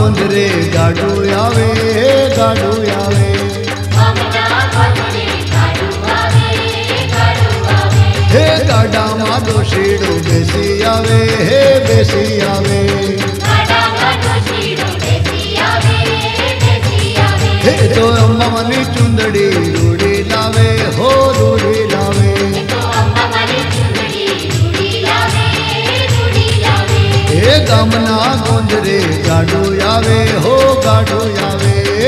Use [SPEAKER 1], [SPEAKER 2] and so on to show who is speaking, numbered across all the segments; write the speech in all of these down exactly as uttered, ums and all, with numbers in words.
[SPEAKER 1] गोंदरे गाडू आवे गाडू आवे हे गाडा मा दोशीड़ो बेसी आवे हे बेसी आवे हे तो अम्मा मनी चुंदड़ी रूड़ी लावे हो रूड़ी लावे हे गामना गोंदरे गाडू आवे हो गाडू आवे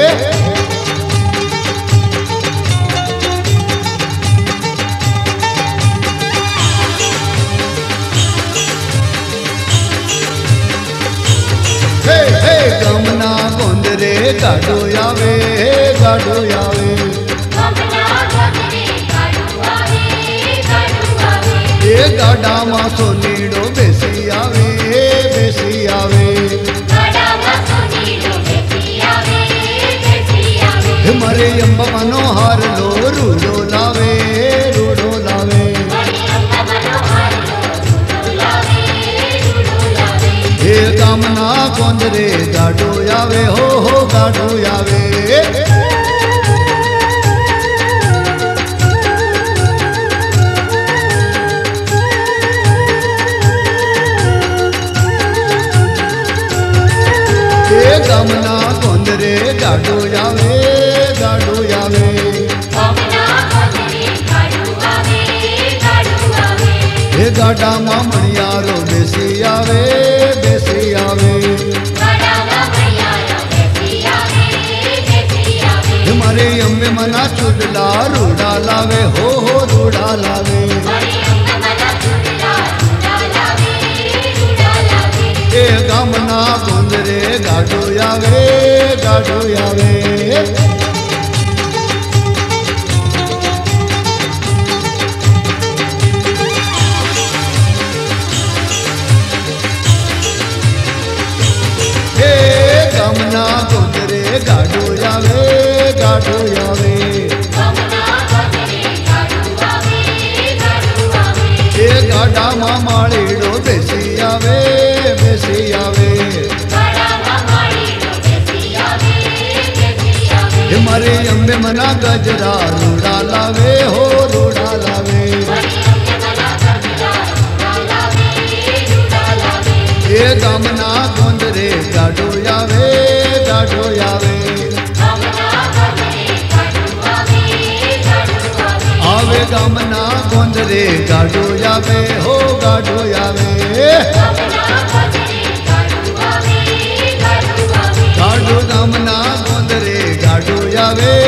[SPEAKER 1] हे हे गामना गोंदरे गाडू आवे गाडू आवे हे गाडा मा सोनीड़ो बेसी आवे बेसी आवे मारे अम्बा मनोहर लो रूडो लावे रूडो लावे हे गामना गोंदरे गाडो आवे हो हो गाडो आवे गामना गोंदरे गाडू आवे गाडू आवे हे गाडा मा मणियारो बेसी आवे बेसी आवे मारे अम्बे मना चुडला रूड़ा लावे हो हो रूड़ा लावे हे गामना गोंदरे गाडू आवे गाडू आवे हे गामना गोंदरे गाडू आवे गाडू आवे हे गाडा मा माळीड़ो बेसी आवे बेसी आवे हे मारे अम्बे मना गजरा रूड़ा लावे हो रूड़ा लावे हे गामना गोंदरे गाडू आवे गाडू आवे आवे गामना गोंदरे गाडू आवे हो गाडू आवे गाडू गामना गोंदरे गाडू आवे